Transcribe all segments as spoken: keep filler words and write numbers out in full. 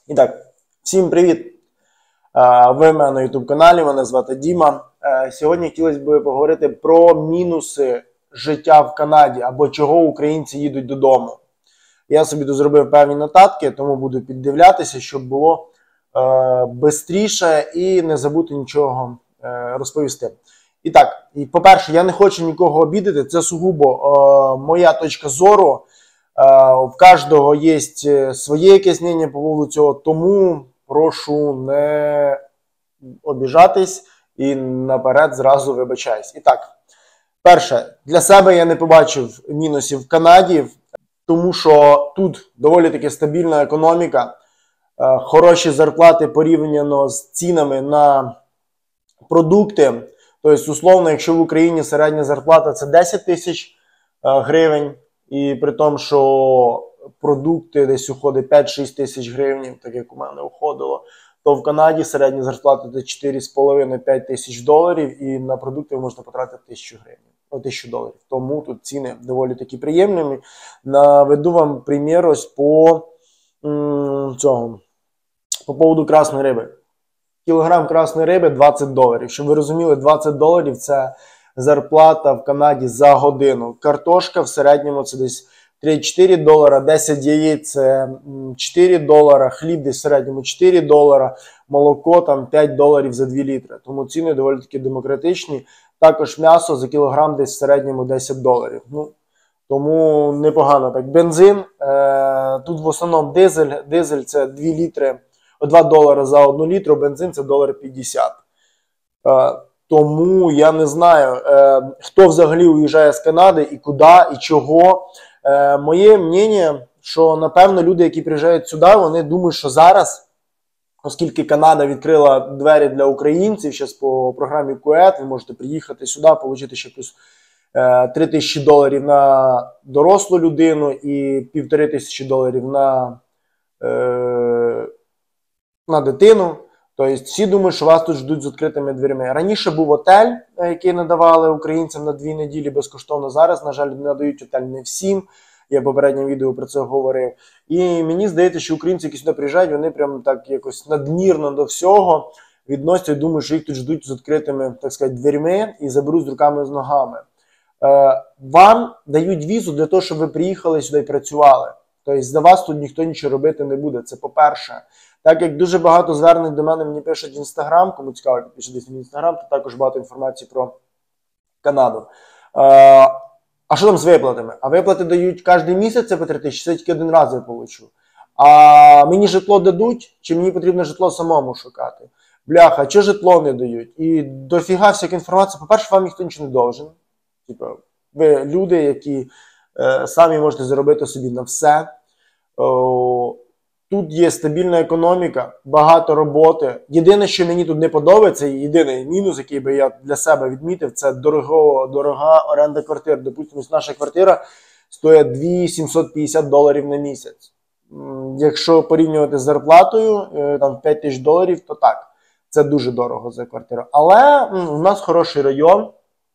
І так, всім привіт! Ви в мене на ютуб каналі, мене звати Діма. Сьогодні хотілося б поговорити про мінуси життя в Канаді або чого українці їдуть додому. Я собі тут зробив певні нотатки, тому буду піддивлятися, щоб було швидше і не забути нічого розповісти. І так, по-перше, я не хочу нікого обідати, це сугубо моя точка зору. У кожного є своє якесь мнення по поводу цього, тому прошу не обіжатись і наперед зразу вибачаюсь. І так, перше, для себе я не побачив мінусів в Канаді, тому що тут доволі таки стабільна економіка, хороші зарплати порівняно з цінами на продукти. Тобто, условно, якщо в Україні середня зарплата це десять тисяч гривень, і при тому, що продукти десь уходить п'ять-шість тисяч гривень, так як у мене уходило, то в Канаді середня зарплата це чотири з половиною - п'ять тисяч доларів, і на продукти можна потратити тисячу гривень, тисячу доларів. Тому тут ціни доволі такі приємні. Наведу вам примір ось по м, цього, по поводу красної риби. Кілограм красної риби двадцять доларів. Щоб ви розуміли, двадцять доларів це зарплата в Канаді за годину. Картошка в середньому це десь три-чотири долара, десять яєць це чотири долара, хліб десь в середньому чотири долара, молоко там п'ять доларів за два літри. Тому ціни доволі таки демократичні. Також м'ясо за кілограм десь в середньому десять доларів. Ну, тому непогано так. Бензин, е, тут в основному дизель, дизель це два літри, два долари за одну літру, бензин це один п'ятдесят. Е, Тому я не знаю, е, хто взагалі уїжджає з Канади і куди, і чого. Е, моє мнення, що, напевно, люди, які приїжджають сюди, вони думають, що зараз, оскільки Канада відкрила двері для українців, зараз по програмі КУЕТ, ви можете приїхати сюди, отримати ще плюс е, три тисячі доларів на дорослу людину і півтори тисячі доларів на, е, на дитину. Тобто всі думають, що вас тут ждуть з відкритими дверима. Раніше був готель, який надавали українцям на дві неділі безкоштовно. Зараз, на жаль, надають готель не всім. Я в попередньому відео про це говорив. І мені здається, що українці, які сюди приїжджають, вони прям так якось надмірно до всього відносяться і думають, що їх тут ждуть з відкритими, так сказати, дверима і заберуть з руками і з ногами. Е, вам дають візу для того, щоб ви приїхали сюди і працювали. Тобто за вас тут ніхто нічого робити не буде. Це по-перше. Так як дуже багато звернень до мене мені пишуть в Інстаграм, кому цікаво, підпишитесь на Інстаграм, то також багато інформації про Канаду. Е, а що там з виплатами? А виплати дають кожен місяць, це по три тисячі, це тільки один раз я получу. А мені житло дадуть, чи мені потрібно житло самому шукати? Бляха, чи житло не дають? І дофіга всяка інформація. По-перше, вам ніхто нічого не должен. Типу, ви люди, які е, самі можете заробити собі на все. О, Тут є стабільна економіка, багато роботи. Єдине, що мені тут не подобається, і єдиний мінус, який би я для себе відмітив, це дорого, дорога оренда квартир. Допустимо, наша квартира стоїть дві тисячі сімсот п'ятдесят доларів на місяць. Якщо порівнювати з зарплатою, там п'ять тисяч доларів, то так, це дуже дорого за квартиру. Але у нас хороший район,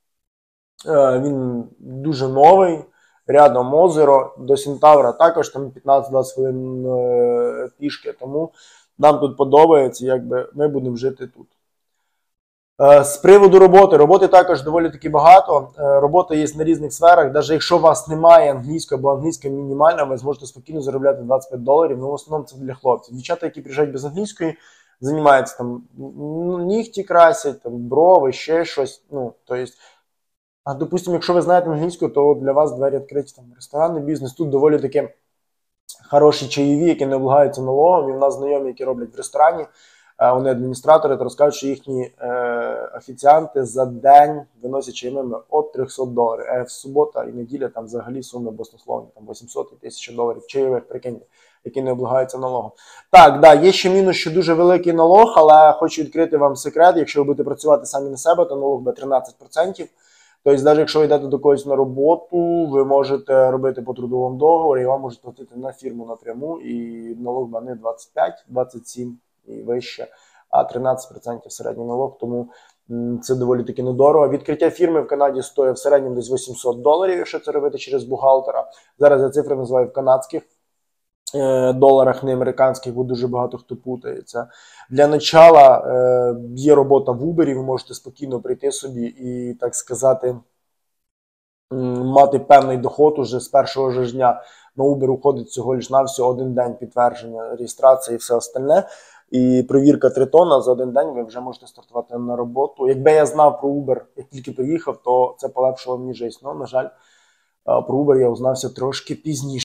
він дуже новий. Рядом озеро, до Сентавра також там п'ятнадцять-двадцять хвилин е, пішки, тому нам тут подобається, якби ми будемо жити тут. Е, з приводу роботи, роботи також доволі таки багато, е, робота є на різних сферах, навіть якщо у вас немає англійської або англійська мінімальна, ви зможете спокійно заробляти двадцять п'ять доларів, ну в основному це для хлопців. Дівчата, які приїжджають без англійської, займаються там нігті красять, там брови, ще щось, ну, то есть. А, допустимо, якщо ви знаєте англійську, то для вас двері відкриті там ресторанний бізнес. Тут доволі таки хороші чайові, які не облагаються налогом. І в нас знайомі, які роблять в ресторані, вони адміністратори, то розкажуть, що їхні е, офіціанти за день виносять чайовими від трьохсот доларів. А в субота і неділя там взагалі суми баснословні, там вісімсот і тисяча доларів чайових, прикиньте, які не облагаються налогом. Так, да, є ще мінус, що дуже великий налог, але хочу відкрити вам секрет. Якщо ви будете працювати самі на себе, то налог буде тринадцять відсотків. Тобто, навіть якщо ви йдете до когось на роботу, ви можете робити по трудовому договору, і вам можуть платити на фірму напряму, і налог не двадцять п'ять - двадцять сім і вище, а тринадцять відсотків середній налог, тому це доволі таки недорого. Відкриття фірми в Канаді стоїть в середньому десь вісімсот доларів, якщо це робити через бухгалтера. Зараз я цифри називаю в канадських доларах, не американських, бо дуже багато хто путається. Для начала е, є робота в Uber, ви можете спокійно прийти собі і, так сказати, мати певний доход уже з першого ж дня. На Uber уходить всього лиш на всього один день підтвердження, реєстрації і все остальне. І перевірка тритона за один день ви вже можете стартувати на роботу. Якби я знав про Uber, як тільки приїхав, то це полегшило мені життя. Ну, на жаль, про Uber я узнався трошки пізніше.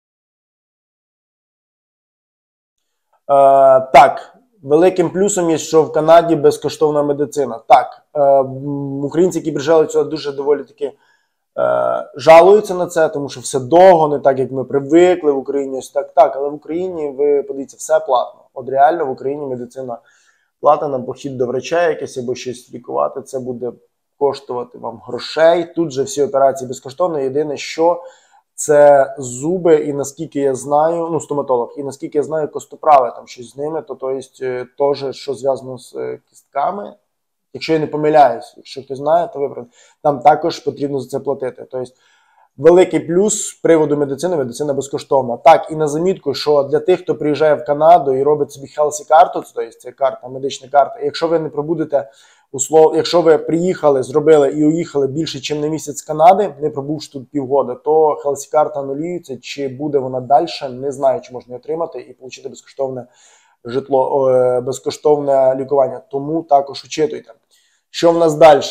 Е, так, великим плюсом є, що в Канаді безкоштовна медицина. Так, е, українці, які приїжджали сюди, дуже доволі таки е, жалуються на це, тому що все довго, не так, як ми привикли в Україні. Ось так, так, але в Україні, ви подивіться, все платно. От реально в Україні медицина платна, на похід до врача якесь або щось лікувати, це буде коштувати вам грошей. Тут же всі операції безкоштовно. Єдине, що це зуби, і наскільки я знаю, ну, стоматолог, і наскільки я знаю, костоправи, там щось з ними, то, то есть, теж, що зв'язано з кістками, якщо я не помиляюсь, якщо хтось знає, то виправ. Там також потрібно за це платити. Тобто, великий плюс з приводу медицини, медицина безкоштовна. Так, і на замітку, що для тих, хто приїжджає в Канаду і робить собі Healthy карту, тобто це карта, медична карта, якщо ви не пробудете, услов, якщо ви приїхали, зробили і уїхали більше, ніж на місяць з Канади, не пробувши тут півгода, то Healthy карта анулюється, чи буде вона далі, не знаю, чи можна її отримати і отримати безкоштовне житло, безкоштовне лікування. Тому також учитуйте. Що в нас далі?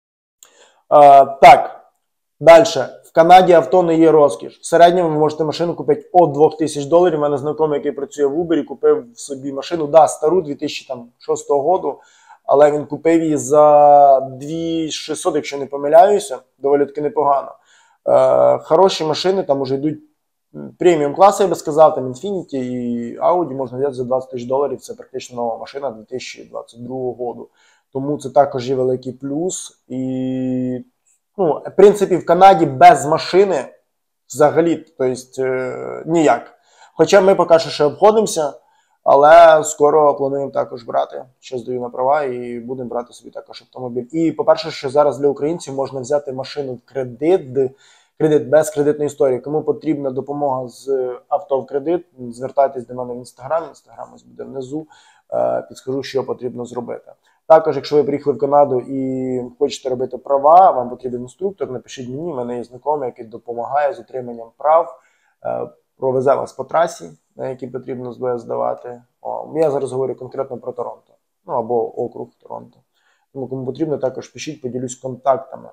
А, так, далі. В Канаді авто не є розкіш. В середньому ви можете машину купити від двох тисяч доларів. У мене знайомий, який працює в Uber, купив собі машину, да, стару, дві тисячі шостого року, але він купив її за дві тисячі шістсот, якщо не помиляюся, доволі таки непогано. Е, хороші машини, там уже йдуть преміум класи, я би сказав, там Infiniti і Audi можна взяти за двадцять тисяч доларів, це практично нова машина дві тисячі двадцять другого року. Тому це також є великий плюс. І, ну, в принципі, в Канаді без машини взагалі, тобто, е, ніяк. Хоча ми поки що ще обходимося, але скоро плануємо також брати, що здаю на права, і будемо брати собі також автомобіль. І, по-перше, що зараз для українців можна взяти машину в кредит, кредит без кредитної історії. Кому потрібна допомога з авто в кредит, звертайтесь до мене в Інстаграм, Інстаграм ось буде внизу, підскажу, що потрібно зробити. Також, якщо ви приїхали в Канаду і хочете робити права, вам потрібен інструктор, напишіть мені, в мене є знайомий, який допомагає з отриманням прав, провезе вас по трасі, на якій потрібно здавати. О, я зараз говорю конкретно про Торонто, ну або округ Торонто. Тому кому потрібно, також пишіть, поділюсь контактами.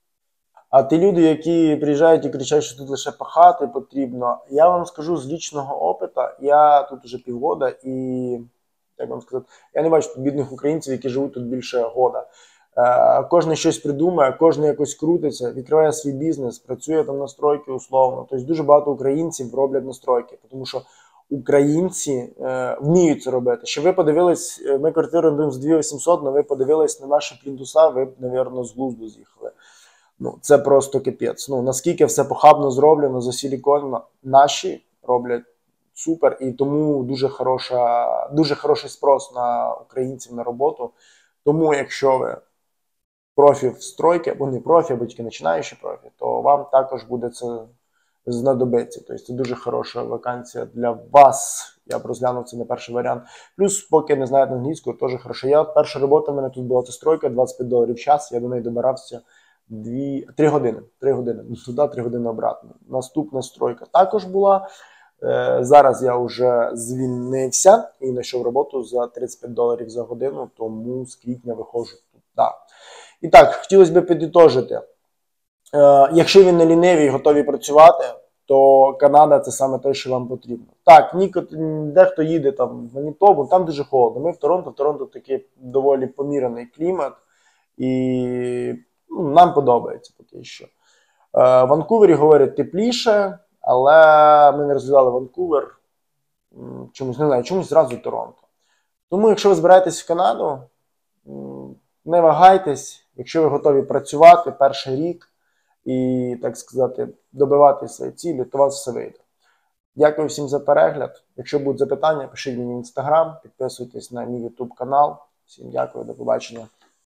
А ті люди, які приїжджають і кричать, що тут лише пахати потрібно, я вам скажу з лічного опиту, я тут вже півгода і, як вам сказати, я не бачу тут бідних українців, які живуть тут більше года. Е, кожен щось придумає, кожен якось крутиться, відкриває свій бізнес, працює там настройки условно. Тобто дуже багато українців роблять настройки, тому що українці е, вміють це робити. Щоб ви подивились, ми квартиру орендуємо з дві тисячі вісімсот, але ви подивились на наші плінтуса, ви б, мабуть, з глузду з'їхали. Ну, це просто капець. Ну, наскільки все похабно зроблено, засіліконено, наші роблять супер, і тому дуже хороша, дуже хороший спрос на українців на роботу. Тому, якщо ви профі в стройки, або не профі, або тільки починаючі профі, то вам також буде це знадобиться. Тобто це дуже хороша вакансія для вас. Я б розглянув це на перший варіант. Плюс, поки не знаєте англійську, теж хорошо. Я, перша робота в мене тут була, це стройка, двадцять п'ять доларів в час, я до неї добирався дві, три години. Три години. Туди, три години обратно. Наступна стройка також була. Е, зараз я вже звільнився і знайшов роботу за тридцять п'ять доларів за годину, тому з квітня виходжу туди. І так, хотілося б підітожити. Е, якщо ви не ліниві і готові працювати, то Канада – це саме те, що вам потрібно. Так, дехто їде там в Манітобу, там дуже холодно. Ми в Торонто, в Торонто такий доволі помірений клімат, і ну, нам подобається поки що. Е, в Ванкувері, говорять, тепліше, але ми не розглядали Ванкувер, чомусь, не знаю, чомусь зразу Торонто. Тому, якщо ви збираєтесь в Канаду, не вагайтесь, якщо ви готові працювати перший рік і, так сказати, добивати свої цілі, то у вас все вийде. Дякую всім за перегляд. Якщо будуть запитання, пишіть мені в Інстаграм, підписуйтесь на мій Ютуб канал. Всім дякую, до побачення.